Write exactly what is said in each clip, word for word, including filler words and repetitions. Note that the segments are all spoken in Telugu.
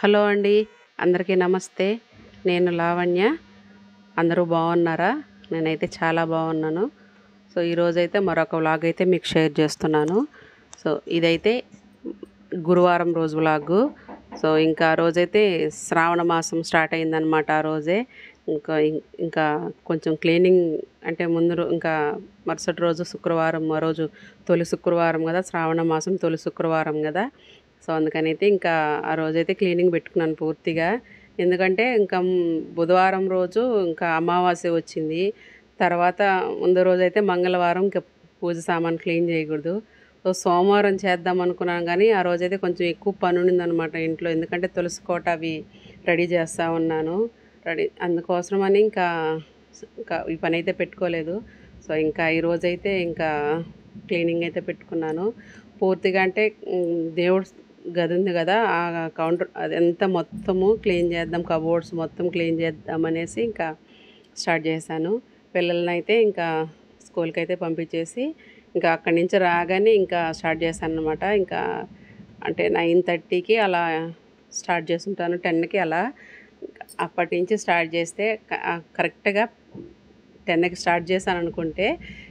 హలో అండి, అందరికీ నమస్తే. నేను లావణ్య. అందరూ బాగున్నారా? నేనైతే చాలా బాగున్నాను. సో ఈరోజైతే మరొక వ్లాగ్ అయితే మీకు షేర్ చేస్తున్నాను. సో ఇదైతే గురువారం రోజు వ్లాగు. సో ఇంకా ఆ రోజైతే శ్రావణ మాసం స్టార్ట్ అయిందనమాట. ఆ రోజే ఇంకా ఇంకా కొంచెం క్లీనింగ్ అంటే ముందు రో- ఇంకా మరుసటి రోజు శుక్రవారం, ఆ రోజు తొలి శుక్రవారం కదా, శ్రావణ మాసం తొలి శుక్రవారం కదా. సో అందుకనైతే ఇంకా ఆ రోజైతే క్లీనింగ్ పెట్టుకున్నాను పూర్తిగా. ఎందుకంటే ఇంకా మ్, బుధవారం రోజు ఇంకా అమావాస్య వచ్చింది. తర్వాత ముందు రోజైతే మంగళవారం ఇంకా పూజ సామాన్ క్లీన్ చేయకూడదు. సో సోమవారం చేద్దాం అనుకున్నాను, కానీ ఆ రోజైతే కొంచెం ఎక్కువ పని ఉండిందనమాట ఇంట్లో. ఎందుకంటే తులసి కోట అవి రెడీ చేస్తూ ఉన్నాను. రెడీ అందుకోసమని ఇంకా ఇంకా ఈ పని అయితే పెట్టుకోలేదు. సో ఇంకా ఈరోజైతే ఇంకా క్లీనింగ్ అయితే పెట్టుకున్నాను పూర్తిగా. అంటే మ్, దేవుడు గది ఉంది కదా, ఆ కౌంటర్ అదంతా మొత్తము క్లీన్ చేద్దాం, కబోర్డ్స్ మొత్తం క్లీన్ చేద్దాం అనేసి ఇంకా స్టార్ట్ చేశాను. పిల్లల్ని అయితే ఇంకా స్కూల్కి అయితే పంపించేసి ఇంకా అక్కడి నుంచి రాగానే ఇంకా స్టార్ట్ చేశాను అనమాట. ఇంకా అంటే నైన్ థర్టీకి అలా స్టార్ట్ చేస్తుంటాను, టెన్కి అలా. అప్పటి నుంచి స్టార్ట్ చేస్తే కరెక్ట్గా టెన్కి స్టార్ట్ చేశాను అనుకుంటే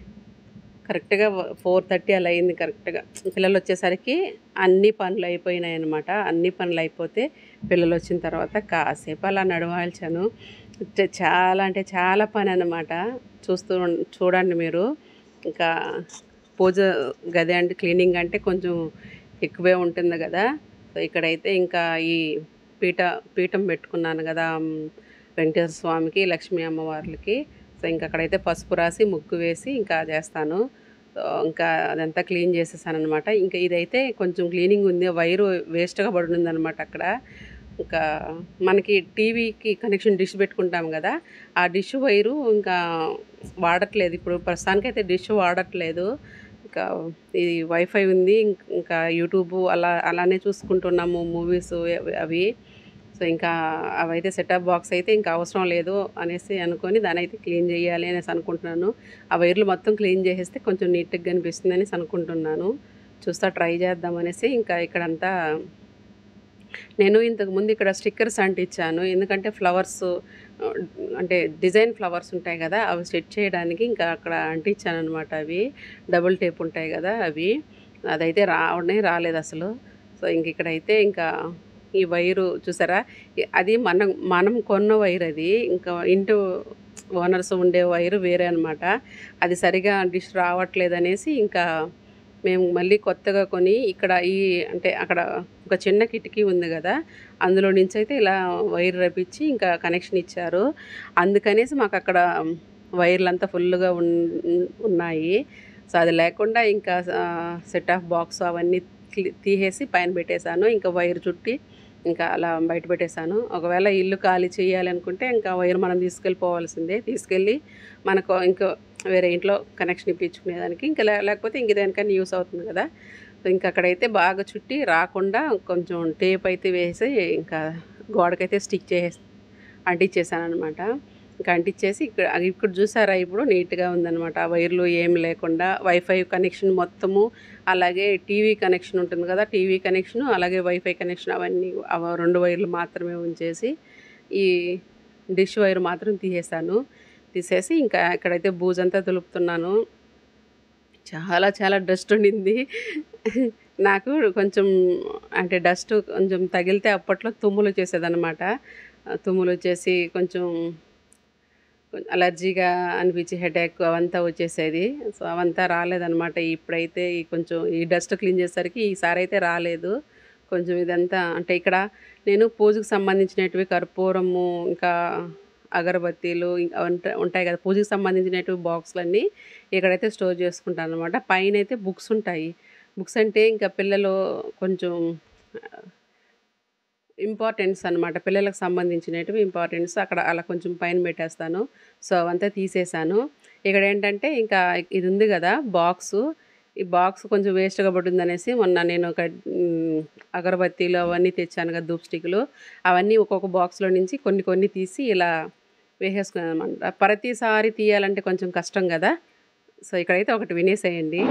కరెక్ట్గా ఫోర్ థర్టీ అలా అయింది. కరెక్ట్గా పిల్లలు వచ్చేసరికి అన్ని పనులు అయిపోయినాయి అనమాట. అన్ని పనులు అయిపోతే పిల్లలు వచ్చిన తర్వాత కాసేపు అలా నడవాల్చాను. చ- చాలా అంటే చాలా పని అనమాట. చూస్తూ ఉం- చూడండి మీరు. ఇంకా పూజ గది అంటే క్లీనింగ్ అంటే కొంచెం ఎక్కువే ఉంటుంది కదా. సో ఇక్కడైతే ఇంకా ఈ పీట పీఠం పెట్టుకున్నాను కదా, మ్, వెంకటేశ్వర స్వామికి, లక్ష్మీ అమ్మవార్లకి. సో ఇంకా అక్కడైతే పసుపు రాసి ముగ్గు వేసి ఇంకా చేస్తాను. సో ఇంకా అదంతా క్లీన్ చేసేసాను అనమాట. ఇంకా ఇదైతే కొంచెం క్లీనింగ్ ఉంది, వైరు వేస్ట్గా పడి ఉందన్నమాట అక్కడ. ఇంకా మనకి టీవీకి కనెక్షన్ డిష్ పెట్టుకుంటాం కదా, ఆ డిష్ వైరు ఇంకా వాడట్లేదు ఇప్పుడు ప్రస్తుతానికైతే. డిష్ వాడట్లేదు. ఇంకా ఇది వైఫై ఉంది. ఇంక్- ఇంకా యూట్యూబ్ అలా అలానే చూసుకుంటున్నాము మూవీస్ అవి. సో ఇంకా అవైతే సెటప్ బాక్స్ అయితే ఇంకా అవసరం లేదు అనేసి అనుకొని దాని అయితే క్లీన్ చేయాలి అనేసి అనుకుంటున్నాను. ఆ వైర్లు మొత్తం క్లీన్ చేసేస్తే కొంచెం నీట్గా కనిపిస్తుంది అనేసి అనుకుంటున్నాను. చూస్తా ట్రై చేద్దాం అనేసి ఇంకా ఇక్కడంతా నేను ఇంతకుముందు ఇక్కడ స్టిక్కర్స్ అంటించాను. ఎందుకంటే ఫ్లవర్స్ ఆ, అంటే డిజైన్ ఫ్లవర్స్ ఉంటాయి కదా, అవి సెట్ చేయడానికి ఇంకా అక్కడ అంటించాను అనమాట. అవి డబుల్ టేప్ ఉంటాయి కదా అవి. అదైతే రావడమే రాలేదు అసలు. సో ఇంక ఇక్కడైతే ఇంకా ఈ వైరు చూసారా, ఇ- అది మనం మనం కొన్న వైర్ అది. ఇంకా ఇంటి ఓనర్స్ ఉండే వైరు వేరే అనమాట. అది సరిగా డిష్ రావట్లేదు అనేసి ఇంకా మేము మళ్ళీ కొత్తగా కొని ఇక్కడ ఈ అంటే అక్కడ ఒక చిన్న కిటికీ ఉంది కదా, అందులో నుంచి అయితే ఇలా వైర్ రప్పించి ఇంకా కనెక్షన్ ఇచ్చారు. అందుకనేసి మాకు అక్కడ వైర్లు అంతా ఫుల్గా ఉన్ ఉన్నాయి. సో అది లేకుండా ఇంకా సెట్ ఆఫ్ బాక్స్ అవన్నీ క్లి- తీసేసి పైన పెట్టేశాను. ఇంకా వైర్ చుట్టి ఇంకా అలా బయట పెట్టేశాను. ఒకవేళ ఇల్లు ఖాళీ చేయాలి అనుకుంటే ఇంకా వైర్ మనం తీసుకెళ్ళిపోవాల్సిందే. తీసుకెళ్ళి మనకు ఇంకో వేరే ఇంట్లో కనెక్షన్ ఇప్పించుకునేదానికి ఇంకా లే- లేకపోతే ఇంక దేనికైనా యూస్ అవుతుంది కదా. సో ఇంకా అక్కడైతే బాగా చుట్టి రాకుండా కొంచెం టేప్ అయితే వేసి ఇంకా గోడకైతే స్టిక్ చేసే అంటించేసాను అనమాట. ఇంకా అంటించేసి ఇక్కడ ఇక్కడ చూసారా, ఇప్పుడు నీట్గా ఉందన్నమాట. ఆ వైర్లు ఏమి లేకుండా వైఫై కనెక్షన్ మొత్తము, అలాగే టీవీ కనెక్షన్ ఉంటుంది కదా, టీవీ కనెక్షన్ అలాగే వైఫై కనెక్షన్ అవన్నీ అవ రెండు వైర్లు మాత్రమే ఉంచేసి ఈ డిష్ వైర్ మాత్రం తీసేసాను. తీసేసి ఇంకా ఇక్కడైతే బూజంతా దులుపుతున్నాను. చాలా చాలా డస్ట్ ఉండింది. నాకు కొంచెం అంటే డస్ట్ కొంచెం తగిలితే అప్పట్లో తుమ్ములు వచ్చేసేదన్నమాట. ఆ, తుమ్ములు వచ్చేసి కొంచెం కొంచెం అలర్జీగా అనిపించి హెడేక్ అవంతా వచ్చేసేది. సో అవంతా రాలేదన్నమాట. ఇప్పుడైతే ఈ కొంచెం ఈ డస్ట్ క్లీన్ చేసేసరికి ఈసారి అయితే రాలేదు. కొంచెం ఇదంతా అంటే ఇక్కడ నేను పూజకు సంబంధించినటివి కర్పూరము, ఇంకా అగరబత్తీలు ఇంకా ఉంటా- ఉంటాయి కదా పూజకు సంబంధించినటివి బాక్సులన్నీ ఇక్కడైతే స్టోర్ చేసుకుంటాను అనమాట. పైన అయితే బుక్స్ ఉంటాయి. బుక్స్ అంటే ఇంకా పిల్లలు కొంచెం ఇంపార్టెన్స్ అనమాట, పిల్లలకు సంబంధించినవి ఇంపార్టెన్స్ అక్కడ అలా కొంచెం పైన పెట్టేస్తాను. సో అవంతా తీసేసాను. ఇక్కడ ఏంటంటే ఇంకా ఇది ఉంది కదా బాక్సు, ఈ బాక్స్ కొంచెం వేస్ట్గా పడుతుంది అనేసి మొన్న నేను ఒక మ్, అగరబత్తీలు అవన్నీ తెచ్చాను కదా, ధూప్ స్టిక్లు, అవన్నీ ఒక్కొక్క బాక్స్లో నుంచి కొన్ని కొన్ని తీసి ఇలా వేసేసుకున్నాను అనమాట. ప్రతిసారి తీయాలంటే కొంచెం కష్టం కదా. సో ఇక్కడైతే ఒకటి వినేసేయండి.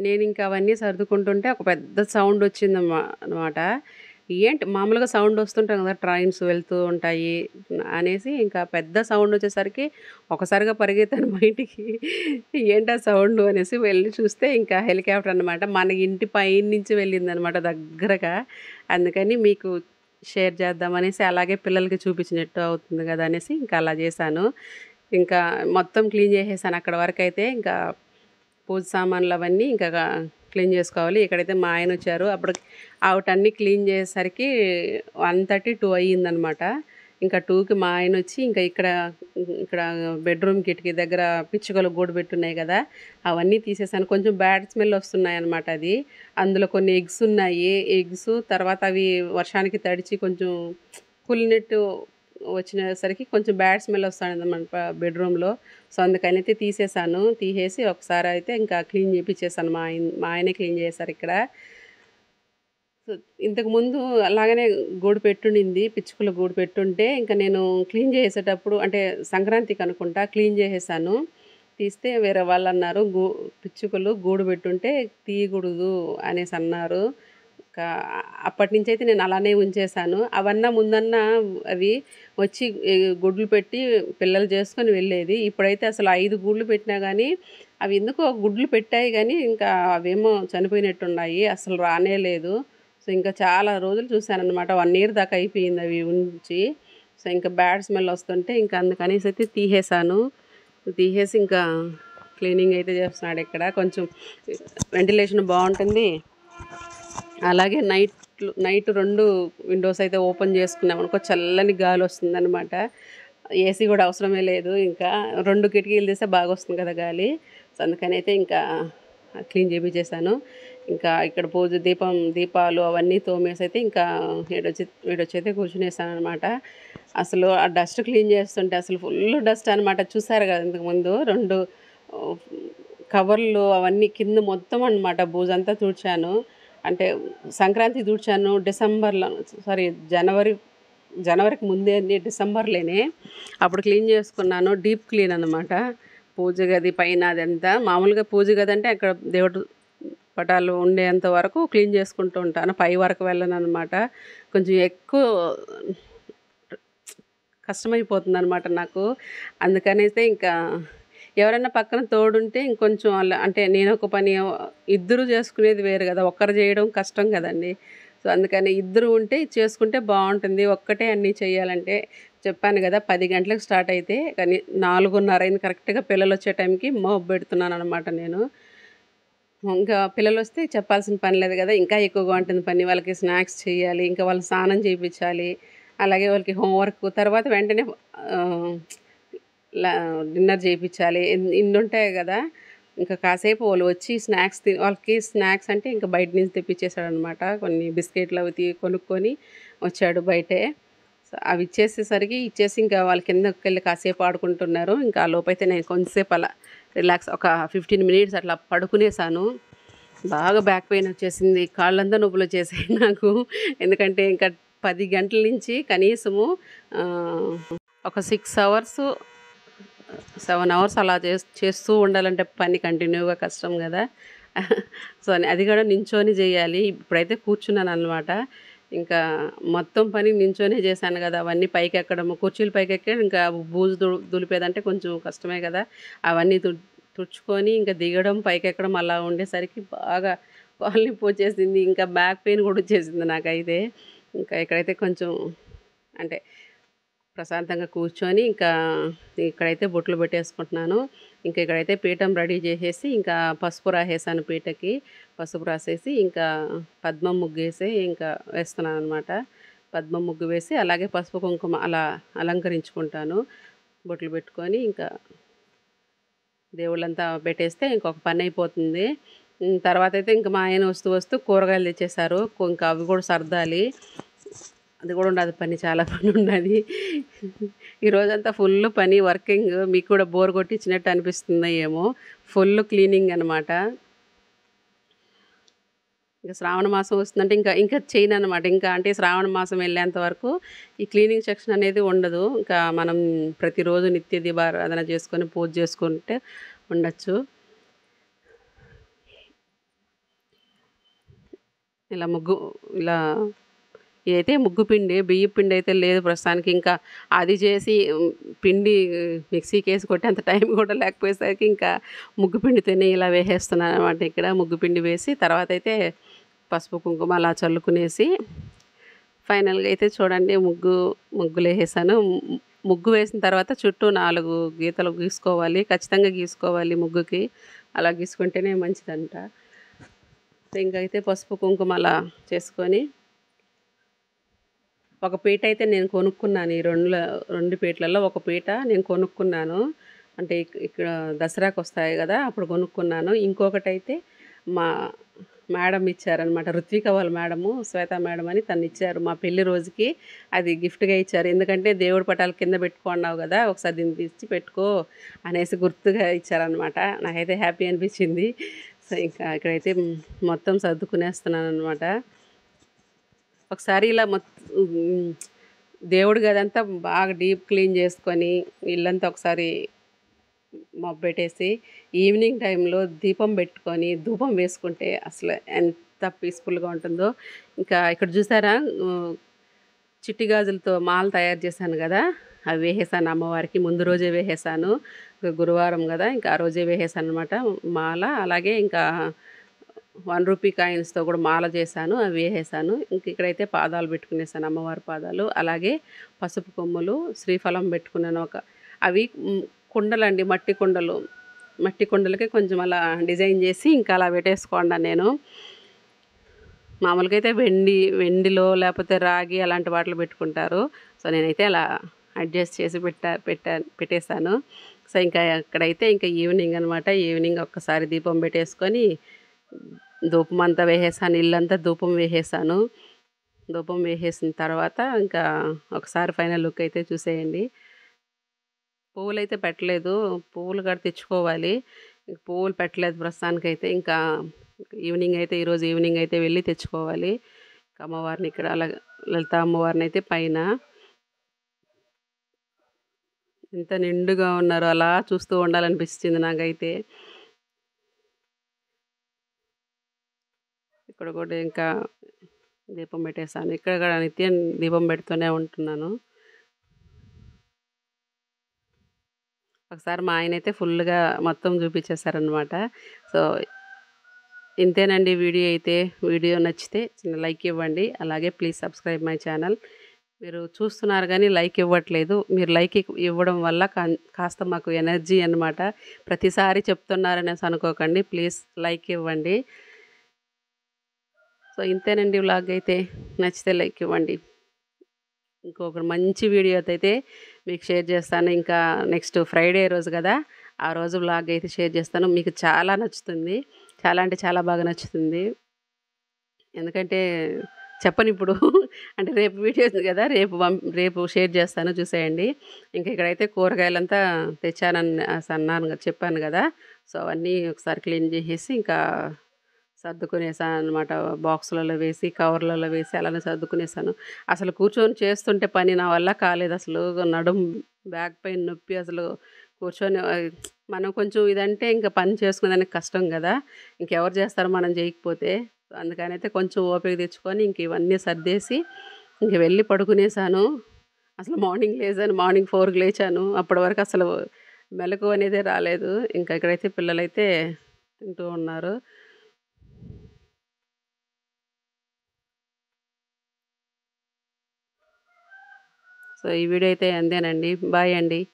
నేనింక అవన్నీ సర్దుకుంటుంటే ఒక పెద్ద సౌండ్ వచ్చిందమ్మా అనమాట. ఏంటి మామూలుగా సౌండ్ వస్తుంటాయి కదా! ట్రైన్స్ వెళ్తూ ఉంటాయి అనేసి ఇంకా పెద్ద సౌండ్ వచ్చేసరికి ఒకసారిగా పరిగెత్తాను బయటికి. ఏంటా సౌండు అనేసి వెళ్లి చూస్తే ఇంకా హెలికాప్టర్ అనమాట. మన ఇంటి పైనుంచి వెళ్ళిందనమాట దగ్గరగా. అందుకని మీకు షేర్ చేద్దామనేసి, అలాగే పిల్లలకి చూపించినట్టు అవుతుంది కదా అనేసి ఇంకా అలా చేశాను. ఇంకా మొత్తం క్లీన్ చేసేసాను అక్కడి వరకైతే. ఇంకా పూజ సామాన్లు అవన్నీ ఇంకా క్లీన్ చేసుకోవాలి. ఇక్కడైతే మా ఆయన వచ్చారు. అప్పటికి ఆవిటన్నీ క్లీన్ చేసేసరికి వన్ థర్టీ టూ అయ్యిందనమాట. ఇంకా టూకి మా ఆయన వచ్చి ఇంకా ఇక్కడ ఇక్కడ బెడ్రూమ్ కిటికీ దగ్గర పిచ్చుకలు గూడు పెట్టున్నాయి కదా, అవన్నీ తీసేసాను. కొంచెం బ్యాడ్ స్మెల్ వస్తున్నాయి అనమాట. అది అందులో కొన్ని ఎగ్స్ ఉన్నాయి. ఎగ్స్ తర్వాత అవి వర్షానికి తడిచి కొంచెం కుళ్ళినట్టు వచ్చినసరికి కొంచెం బ్యాడ్ స్మెల్ వస్తుందన్నమాట బెడ్రూమ్లో. సో అందుకని అయితే తీసేసాను. తీసేసి ఒకసారి అయితే ఇంకా క్లీన్ చేపించేసాను. మా ఆయన మా ఆయనే క్లీన్ చేశారు ఇక్కడ. సో ఇంతకుముందు అలాగనే గూడు పెట్టుండింది, పిచ్చుకలు గూడు పెట్టుంటే ఇంకా నేను క్లీన్ చేసేటప్పుడు అంటే సంక్రాంతికి అనుకుంటా క్లీన్ చేసేసాను. తీస్తే వేరే వాళ్ళు అన్నారు, గూ పిచ్చుకలు గూడు పెట్టుంటే తీయకూడదు అనేసి అన్నారు. ఇంకా అప్పటి నుంచి అయితే నేను అలానే ఉంచేసాను. అవన్నా ముందన్నా అవి వచ్చి ఈ గుడ్లు పెట్టి పిల్లలు చేసుకొని వెళ్ళేది. ఇప్పుడైతే అసలు ఐదు గూళ్ళు పెట్టినా కానీ అవి ఎందుకో గుడ్లు పెట్టాయి కానీ ఇంకా అవేమో చనిపోయినట్టున్నాయి. అసలు రానే లేదు. సో ఇంకా చాలా రోజులు చూశానన్నమాట. వన్ ఇయర్ దాకా అయిపోయింది అవి ఉంచి. సో ఇంకా బ్యాడ్ స్మెల్ వస్తుంటే ఇంకా అందుకనేసి అయితే తీసేసాను. తీసేసి ఇంకా క్లీనింగ్ అయితే చేస్తున్నాడు ఇక్కడ. కొంచెం వెంటిలేషన్ బాగుంటుంది. అలాగే నైట్ నైట్ రెండు విండోస్ అయితే ఓపెన్ చేసుకున్నాం అనుకో, చల్లని గాలి వస్తుందన్నమాట. ఏసీ కూడా అవసరమే లేదు. ఇంకా రెండు కిటికీలు తీస్తే బాగా వస్తుంది కదా గాలి. సో అందుకని అయితే ఇంకా క్లీన్ చేపించేసాను. ఇంకా ఇక్కడ పూజ దీపం దీపాలు అవన్నీ తోమేసి అయితే ఇంకా వీడొచ్చి వీడొచ్చి అయితే కూర్చునేసాను అనమాట. అసలు ఆ డస్ట్ క్లీన్ చేస్తుంటే అసలు ఫుల్ డస్ట్ అనమాట. చూసారు కదా ఇంతకుముందు రెండు కవర్లు అవన్నీ కింద మొత్తం అనమాట. బూజంతా తుడిచాను. అంటే సంక్రాంతి తుడిచాను డిసెంబర్లో, సారీ జనవరి జనవరికి ముందే అన్ని డిసెంబర్లోనే అప్పుడు క్లీన్ చేసుకున్నాను. డీప్ క్లీన్ అనమాట. పూజ గది పైన అదంతా మామూలుగా పూజ గది అంటే అక్కడ దేవుడు పటాలు ఉండేంత వరకు క్లీన్ చేసుకుంటూ ఉంటాను. పై వరకు వెళ్ళను అనమాట. కొంచెం ఎక్కువ కష్టమైపోతుంది అనమాట నాకు. అందుకనైతే ఇంకా ఎవరైనా పక్కన తోడుంటే ఇంకొంచెం అలా అంటే నేను ఒక పని ఇద్దరు చేసుకునేది వేరు కదా, ఒక్కరు చేయడం కష్టం కదండి. సో అందుకని ఇద్దరు ఉంటే చేసుకుంటే బాగుంటుంది. ఒక్కటే అన్నీ చేయాలంటే చెప్పాను కదా, పది గంటలకు స్టార్ట్ అయితే కానీ నాలుగున్నర అయింది కరెక్ట్గా. పిల్లలు వచ్చే టైంకి మోపు పెడుతున్నాను అనమాట నేను. ఇంకా పిల్లలు వస్తే చెప్పాల్సిన పని లేదు కదా, ఇంకా ఎక్కువగా ఉంటుంది పని. వాళ్ళకి స్నాక్స్ చేయాలి, ఇంకా వాళ్ళకి స్నానం చేయించాలి, అలాగే వాళ్ళకి హోంవర్క్, తర్వాత వెంటనే డిన్నర్ చేయించాలి. ఇన్ని ఉంటాయి కదా. ఇంకా కాసేపు వాళ్ళు వచ్చి స్నాక్స్ తి వాళ్ళకి స్నాక్స్ అంటే ఇంకా బయట నుంచి తెప్పించేసాడు అనమాట. కొన్ని బిస్కెట్లు అవి తీ కొనుక్కొని వచ్చాడు బయటే. సో అవి ఇచ్చేసేసరికి ఇచ్చేసి ఇంకా వాళ్ళ కిందకి వెళ్ళి కాసేపు ఆడుకుంటున్నారు. ఇంకా ఆ లోపైతే నేను కొంచెంసేపు అలా రిలాక్స్ ఒక ఫిఫ్టీన్ మినిట్స్ అట్లా పడుకునేసాను. బాగా బ్యాక్ పెయిన్ వచ్చేసింది, కాళ్ళంతా నొప్పులు వచ్చేసాయి నాకు. ఎందుకంటే ఇంకా పది గంటల నుంచి కనీసము ఒక సిక్స్ అవర్స్ సెవెన్ అవర్స్ అలా చేస్ చేస్తూ ఉండాలంటే పని కంటిన్యూగా కష్టం కదా. సో అది కూడా నించొని చేయాలి. ఇప్పుడైతే కూర్చున్నాను అనమాట. ఇంకా మొత్తం పని నించొనే చేశాను కదా. అవన్నీ పైకి ఎక్కడం, కుర్చీలు పైకి ఎక్కి ఇంకా బూజు దు దులిపేదంటే కొంచెం కష్టమే కదా. అవన్నీ తు తుడుచుకొని ఇంకా దిగడం పైకి ఎక్కడం అలా ఉండేసరికి బాగా కాలు నొప్పి వచ్చేసింది. ఇంకా బ్యాక్ పెయిన్ కూడా వచ్చేసింది నాకైతే. ఇంకా ఇక్కడైతే కొంచెం అంటే ప్రశాంతంగా కూర్చొని ఇంకా ఇక్కడైతే బొట్లు పెట్టేసుకుంటున్నాను. ఇంకా ఇక్కడైతే పీఠం రెడీ చేసేసి ఇంకా పసుపు రాసేసాను పీటకి. పసుపు రాసేసి ఇంకా పద్మం ముగ్గేసి ఇంకా వేస్తున్నాను అనమాట. పద్మం ముగ్గు వేసి అలాగే పసుపు కుంకుమ అలా అలంకరించుకుంటాను. బొట్లు పెట్టుకొని ఇంకా దేవుళ్ళంతా పెట్టేస్తే ఇంకొక పని అయిపోతుంది. తర్వాత అయితే ఇంకా మా ఆయన వస్తూ వస్తూ కూరగాయలు తెచ్చేసారు. ఇంకా అవి కూడా సర్దాలి. అది కూడా ఉండదు పని, చాలా పని ఉన్నది. ఈరోజంతా ఫుల్ పని, వర్కింగ్. మీకు కూడా బోర్ కొట్టించినట్టు అనిపిస్తుందో ఏమో. ఫుల్ క్లీనింగ్ అనమాట. ఇంకా శ్రావణ మాసం వస్తుందంటే ఇంకా ఇంకా చేయను అనమాట. ఇంకా అంటే శ్రావణ మాసం వెళ్ళేంత వరకు ఈ క్లీనింగ్ సెక్షన్ అనేది ఉండదు. ఇంకా మనం ప్రతిరోజు నిత్య దీపారాధన చేసుకొని పూజ చేసుకుంటే ఉండొచ్చు. ఇలా ముగ్గు ఇలా ఇదైతే ముగ్గు పిండి, బియ్య పిండి అయితే లేదు ప్రస్తుతానికి. ఇంకా అది చేసి హ్మ్, పిండి మిక్సీకేసి కొట్టేంత టైం కూడా లేకపోయేసరికి ఇంకా ముగ్గు పిండితోనే ఇలా వేసేస్తున్నాననమాట. ఇక్కడ ముగ్గు పిండి వేసి తర్వాత అయితే పసుపు, కుంకుమ అలా చల్లుకునేసి ఫైనల్‌గా అయితే చూడండి ముగ్గు ముగ్గులేసేసాను. ము ముగ్గు వేసిన తర్వాత చుట్టూ నాలుగు గీతలు గీసుకోవాలి. ఖచ్చితంగా గీసుకోవాలి ముగ్గుకి. అలా గీసుకుంటేనే మంచిదంట. ఇంకైతే పసుపు, కుంకుమ అలా చేసుకొని ఒక పీట అయితే నేను కొనుక్కున్నాను. ఈ రెండుల రెండు పీటలలో ఒక పీట నేను కొనుక్కున్నాను. అంటే ఇక్ ఇక్కడ దసరాకొస్తాయి గదా! అప్పుడు కొనుక్కున్నాను. ఇంకొకటైతే మా మేడం ఇచ్చారనమాట. రుత్విక వాళ్ళ మేడము, శ్వేత మేడం అని తనిచ్చారు. మా పెళ్లి రోజుకి అది గిఫ్ట్‌గా ఇచ్చారు. ఎందుకంటే దేవుడి పటాలు కింద పెట్టుకో అన్నావు గదా! ఒకసారి దీన్ని తెచ్చి పెట్టుకో అనేసి గుర్తుగా ఇచ్చారనమాట. నాకైతే హ్యాపీ అనిపించింది. సో, ఇంకా ఇక్కడైతే మొత్తం సర్దుకునేస్తున్నాననమాట. ఒకసారి ఇలా మొత్ హ్మ్. దేవుడి గదంతా బాగా డీప్ క్లీన్ చేసుకొని, ఇల్లంతా ఒకసారి మబ్బెట్టేసి, ఈవినింగ్ టైంలో దీపం పెట్టుకొని, ధూపం వేసుకుంటే అసలు ఎంత పీస్‌ఫుల్‌గా ఉంటుందో. ఇంకా ఇక్కడ చూసారా హ్మ్, చిట్టి గాజులతో మాల తయారు చేశాను గదా! అవి వేసేసాను అమ్మవారికి. ముందు రోజే వేసేసాను. గురువారం గదా! ఇంకా ఆ రోజే వేసేసాననమాట మాల. అలాగే ఇంకా వన్ రూపీ కాయిన్స్‌తో కూడా మాల చేశాను. అవి వేసేసాను. ఇంక ఇక్కడైతే పాదాలు పెట్టుకునేసాను అమ్మవారి పాదాలు. అలాగే పసుపు కొమ్ములు, శ్రీఫలం పెట్టుకున్నాను ఒక అవి హ్మ్, కుండలండి మట్టి కుండలు. మట్టి కుండలకి కొంచెం అలా డిజైన్ చేసి ఇంకా అలా పెట్టేసుకోండా నేను. మామూలుగా అయితే వెండి వెండిలో లేకపోతే రాగి అలాంటి వాటిలో పెట్టుకుంటారు. సో, నేనైతే అలా అడ్జస్ట్ చేసి పెట్టా పెట్టా పెట్టేసాను. సో, ఇంకా అక్కడైతే ఇంకా ఈవినింగ్ అనమాట. ఈవినింగ్ ఒక్కసారి దీపం పెట్టేసుకొని ధూపం అంతా వేసేసాను. ఇల్లంతా ధూపం వేసేసాను. ధూపం వేసేసిన తర్వాత ఇంకా ఒకసారి ఫైనల్ లుక్ అయితే చూసేయండి. పువ్వులైతే పెట్టలేదు. పువ్వులు కూడా తెచ్చుకోవాలి. పువ్వులు పెట్టలేదు ప్రస్తుతానికైతే. ఇంకా ఈవినింగ్ అయితే ఈరోజు ఈవినింగ్ అయితే వెళ్ళి తెచ్చుకోవాలి. అమ్మవారిని ఇక్కడ అలా లలిత అమ్మవారిని అయితే పైన ఎంత నిండుగా ఉన్నారో అలా చూస్తూ ఉండాలనిపించింది నాకైతే. ఇక్కడ కూడా ఇంకా దీపం పెట్టేసాను. ఇక్కడ కూడా నిత్యం దీపం పెడుతూనే ఉంటున్నాను. ఒకసారి మా ఆయనైతే ఫుల్‌గా మొత్తం చూపించేసారనమాట. సో, ఇంతేనండి వీడియో అయితే. వీడియో నచ్చితే చిన్న లైక్ ఇవ్వండి. అలాగే ప్లీజ్ సబ్స్క్రైబ్ మై ఛానల్. మీరు చూస్తున్నారు గానీ లైక్ ఇవ్వట్లేదు. మీరు లైక్ ఇక్ ఇవ్వడం వల్ల కన్ కాస్త మాకు ఎనర్జీ అనమాట. ప్రతిసారి చెప్తున్నారనేసి అనుకోకండి. ప్లీజ్ లైక్ ఇవ్వండి. సో, ఇంతేనండి వ్లాగ్ అయితే. నచ్చితే లైక్ ఇవ్వండి. ఇంకొక మంచి వీడియోతో అయితే మీకు షేర్ చేస్తాను. ఇంకా నెక్స్ట్ ఫ్రైడే రోజు కదా! ఆ రోజు వ్లాగ్ అయితే షేర్ చేస్తాను. మీకు చాలా నచ్చుతుంది. చాలా అంటే చాలా బాగా నచ్చుతుంది. ఎందుకంటే చెప్పనిప్పుడు. అంటే రేపు వీడియో ఉంది కదా! రేపు పం రేపు షేర్ చేస్తాను చూసేయండి. ఇంక ఇక్కడైతే కూరగాయలంతా తెచ్చానని అన్నాను కదా! చెప్పాను కదా! సో, అవన్నీ ఒకసారి క్లీన్ చేసేసి ఇంకా సర్దుకునేసాననమాట. బాక్సులలో వేసి, కవర్లలో వేసి అలానే సర్దుకునేసాను. అసలు కూర్చొని చేస్తుంటే పని నా వల్ల కాలేదసలు. నడుం బ్యాక్ పెయిన్ నొప్పి అసలు కూర్చొని ఆహ్, మనం కొంచెం ఇదంటే ఇంక పని చేసుకునేదానికి కష్టం గదా! ఇంకెవరు చేస్తారు మనం చేయకపోతే. అందుకనైతే కొంచెం ఓపిక తెచ్చుకొని ఇంక ఇవన్నీ సర్దేసి ఇంక వెళ్ళి పడుకునేసాను. అసలు మార్నింగ్ లేసాను. మార్నింగ్ నాలుగుకి లేచాను. అప్పటి వరకు అసలు మెలకువ అనేదే రాలేదు. ఇంకా ఇక్కడైతే పిల్లలైతే తింటూ ఉన్నారు. సో, ఈ వీడియో అయితే అంతేనండి. బాయ్ అండి.